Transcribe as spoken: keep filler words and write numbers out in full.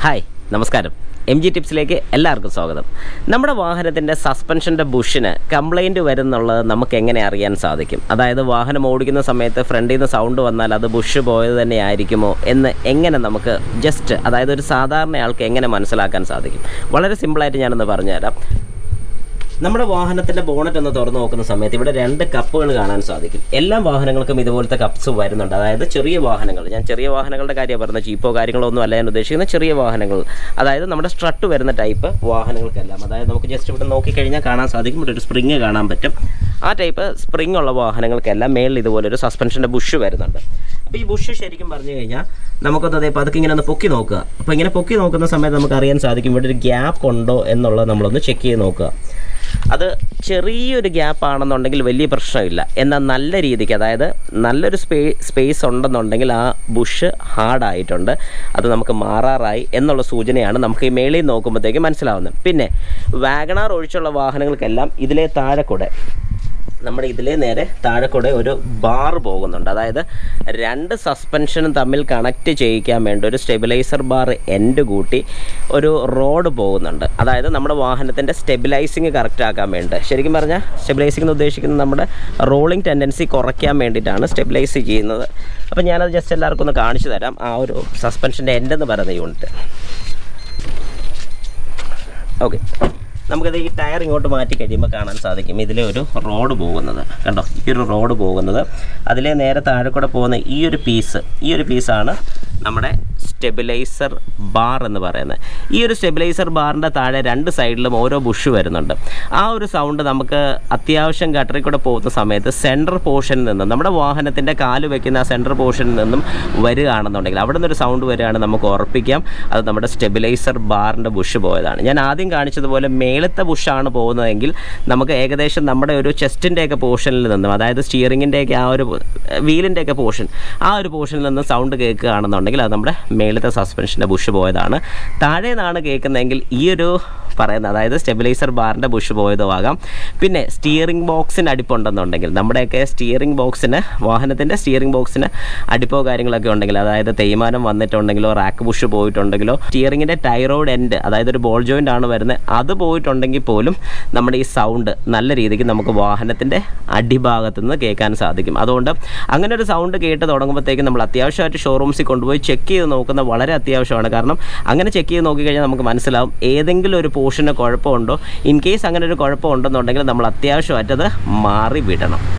Hi നമസ്കാരം M G ടിപ്സിലേക്ക് എല്ലാവർക്കും സ്വാഗതം. നമ്മുടെ വാഹനത്തിൻ്റെ സസ്പെൻഷൻ്റെ ബുഷിന് കംപ്ലൈൻറ്റ് വരുന്നുള്ളത് നമുക്ക് എങ്ങനെ അറിയാൻ സാധിക്കും? അതായത് വാഹനം ഓടിക്കുന്ന സമയത്ത് ഫ്രണ്ടിൽ നിന്ന് സൗണ്ട് വന്നാൽ അത് ബുഷ് പോയത് തന്നെ ആയിരിക്കുമോ എന്ന് എങ്ങനെ നമുക്ക് ജസ്റ്റ് അതായത് ഒരു സാധാരണ ആൾക്ക് എങ്ങനെ മനസ്സിലാക്കാൻ സാധിക്കും? വളരെ സിമ്പിളായിട്ട് ഞാനൊന്ന് പറഞ്ഞുതരാം. നമ്മുടെ വാഹനത്തിൻ്റെ ബോണറ്റ് ഒന്ന് തുറന്നു നോക്കുന്ന സമയത്ത് ഇവിടെ രണ്ട് കപ്പുകൾ കാണാൻ സാധിക്കും. എല്ലാ വാഹനങ്ങൾക്കും ഇതുപോലത്തെ കപ്സ് വരുന്നുണ്ട്. അതായത് ചെറിയ വാഹനങ്ങൾ, ഞാൻ ചെറിയ വാഹനങ്ങളുടെ കാര്യം പറഞ്ഞത്, ജീപ്പോ കാര്യങ്ങളോ ഒന്നും അല്ല ഞാൻ ഉദ്ദേശിക്കുന്ന ചെറിയ വാഹനങ്ങൾ, അതായത് നമ്മുടെ സ്ട്രട്ട് വരുന്ന ടൈപ്പ് വാഹനങ്ങൾക്കെല്ലാം. അതായത് നമുക്ക് ജസ്റ്റ് ഇവിടെ നോക്കിക്കഴിഞ്ഞാൽ കാണാൻ സാധിക്കും, ഇവിടെ ഒരു സ്പ്രിങ് കാണാൻ പറ്റും. ആ ടൈപ്പ് സ്പ്രിങ് ഉള്ള വാഹനങ്ങൾക്കെല്ലാം മേളിൽ ഇതുപോലൊരു സസ്പെൻഷൻ്റെ ബുഷ് വരുന്നുണ്ട്. അപ്പോൾ ഈ ബുഷ് ശരിക്കും പറഞ്ഞു കഴിഞ്ഞാൽ നമുക്കൊന്ന് അതേ പതുക്കെ ഇങ്ങനെ ഒന്ന് പൊക്കി നോക്കുക. അപ്പോൾ ഇങ്ങനെ പൊക്കി നോക്കുന്ന സമയത്ത് നമുക്ക് അറിയാൻ സാധിക്കും ഇവിടെ ഒരു ഗ്യാപ്പ് ഉണ്ടോ എന്നുള്ളത് നമ്മളൊന്ന് ചെക്ക് ചെയ്ത് നോക്കുക. അത് ചെറിയൊരു ഗ്യാപ്പ് ആണെന്നുണ്ടെങ്കിൽ വലിയ പ്രശ്നമില്ല. എന്നാൽ നല്ല രീതിക്ക്, അതായത് നല്ലൊരു സ്പേ സ്പേസ് ഉണ്ടെന്നുണ്ടെങ്കിൽ ആ ബുഷ് ഹാർഡായിട്ടുണ്ട്, അത് നമുക്ക് മാറാറായി എന്നുള്ള സൂചനയാണ് നമുക്ക് ഈ മേളിൽ നോക്കുമ്പോഴത്തേക്ക് മനസ്സിലാവുന്നത്. പിന്നെ വാഗണാർ ഒഴിച്ചുള്ള വാഹനങ്ങൾക്കെല്ലാം ഇതിലെ താഴെ കൂടെ, നമ്മുടെ ഇതിലെ നേരെ താഴെ കൂടെ ഒരു ബാർ പോകുന്നുണ്ട്. അതായത് രണ്ട് സസ്പെൻഷനും തമ്മിൽ കണക്റ്റ് ചെയ്യിക്കാൻ വേണ്ടി ഒരു സ്റ്റെബിലൈസർ ബാർ എൻഡ് കൂട്ടി ഒരു റോഡ് പോകുന്നുണ്ട്. അതായത് നമ്മുടെ വാഹനത്തിൻ്റെ സ്റ്റെബിലൈസിങ് കറക്റ്റ് ആക്കാൻ വേണ്ടി, ശരിക്കും പറഞ്ഞാൽ സ്റ്റെബിലൈസിംഗ് എന്ന് ഉദ്ദേശിക്കുന്നത് നമ്മുടെ റോളിംഗ് ടെൻഡൻസി കുറയ്ക്കാൻ വേണ്ടിയിട്ടാണ് സ്റ്റെബിലൈസ് ചെയ്യുന്നത്. അപ്പോൾ ഞാനത് ജസ്റ്റ് എല്ലാവർക്കും ഒന്ന് കാണിച്ചു തരാം. ആ ഒരു സസ്പെൻഷൻ്റെ എൻഡ് എന്ന് പറയുന്ന യൂണിറ്റ്. ഓക്കെ, നമുക്കത് ഈ ടയർ ഇങ്ങോട്ട് മാറ്റി കഴിയുമ്പോൾ കാണാൻ സാധിക്കും ഇതിലെ ഒരു റോഡ് പോകുന്നത്. കണ്ടോ, ഈ ഒരു റോഡ് പോകുന്നത്, അതിലെ നേരെ താഴെ കൂടെ പോകുന്ന ഈ ഒരു പീസ്, ഈ ഒരു പീസാണ് നമ്മുടെ സ്റ്റെബിലൈസർ ബാർ എന്ന് പറയുന്നത്. ഈ ഒരു സ്റ്റെബിലൈസർ ബാറിൻ്റെ താഴെ രണ്ട് സൈഡിലും ഓരോ ബുഷ് വരുന്നുണ്ട്. ആ ഒരു സൗണ്ട് നമുക്ക് അത്യാവശ്യം ഗട്ടറിൽ കൂടെ പോകുന്ന സമയത്ത് സെൻട്രൽ പോർഷനിൽ നിന്നും, നമ്മുടെ വാഹനത്തിൻ്റെ കാല് വയ്ക്കുന്ന ആ സെൻട്രൽ പോർഷനിൽ നിന്നും വരികയാണെന്നുണ്ടെങ്കിൽ അവിടെ നിന്നൊരു സൗണ്ട് വരികയാണെങ്കിൽ നമുക്ക് ഉറപ്പിക്കാം അത് നമ്മുടെ സ്റ്റെബിലൈസർ ബാറിൻ്റെ ബുഷ് പോയതാണ്. ഞാൻ ആദ്യം കാണിച്ചതുപോലെ മേളത്തെ ബുഷാണ് പോകുന്നതെങ്കിൽ നമുക്ക് ഏകദേശം നമ്മുടെ ഒരു ചെസ്റ്റിൻ്റെയൊക്കെ പോർഷനിൽ നിന്നും, അതായത് സ്റ്റിയറിങ്ങിൻ്റെയൊക്കെ ആ ഒരു വീലിൻ്റെയൊക്കെ പോർഷൻ, ആ ഒരു പോർഷനിൽ നിന്ന് സൗണ്ട് കേൾക്കുകയാണെന്നുണ്ടെങ്കിൽ അത് നമ്മുടെ മേളത്തെ സസ്പെൻഷൻ്റെ ബുഷ് പോയതാണ്. താഴെ നിന്നാണ് കേൾക്കുന്നതെങ്കിൽ ഈ ഒരു പറയുന്നത്, അതായത് സ്റ്റെബിലൈസർ ബാറിൻ്റെ ബുഷ് പോയതോ ആകാം. പിന്നെ സ്റ്റിയറിംഗ് ബോക്സിന് അടിപ്പുണ്ടെന്നുണ്ടെങ്കിൽ, നമ്മുടെയൊക്കെ സ്റ്റിയറിംഗ് ബോക്സിന്, വാഹനത്തിൻ്റെ സ്റ്റിയറിംഗ് ബോക്സിന് അടിപ്പോ കാര്യങ്ങളൊക്കെ ഉണ്ടെങ്കിൽ, അതായത് തേയ്മാനം വന്നിട്ടുണ്ടെങ്കിലോ റാക്ക് ബുഷ് പോയിട്ടുണ്ടെങ്കിലോ സ്റ്റിയറിങ്ങിൻ്റെ ടൈറോഡ് എൻഡ്, അതായത് ഒരു ബോൾ ജോയിൻ്റ് ആണ് വരുന്നത്, അത് പോയിട്ടുണ്ടെങ്കിൽ പോലും നമ്മുടെ ഈ സൗണ്ട് നല്ല രീതിക്ക് നമുക്ക് വാഹനത്തിൻ്റെ അടിഭാഗത്തു നിന്ന് കേൾക്കാൻ സാധിക്കും. അതുകൊണ്ട് അങ്ങനെ ഒരു സൗണ്ട് കേട്ട് തുടങ്ങുമ്പോഴത്തേക്കും നമ്മൾ അത്യാവശ്യമായിട്ട് ഷോറൂംസിൽ കൊണ്ടുപോയി ചെക്ക് ചെയ്ത് നോക്കുന്നത് വളരെ അത്യാവശ്യമാണ്. കാരണം അങ്ങനെ ചെക്ക് ചെയ്ത് നോക്കിക്കഴിഞ്ഞാൽ നമുക്ക് മനസ്സിലാവും ഏതെങ്കിലും ഒരു പോർഷന് കുഴപ്പമുണ്ടോ. ഇൻ കേസ് അങ്ങനെ ഒരു കുഴപ്പമുണ്ടെന്നുണ്ടെങ്കിൽ നമ്മൾ അത്യാവശ്യമായിട്ടത് മാറി വിടണം.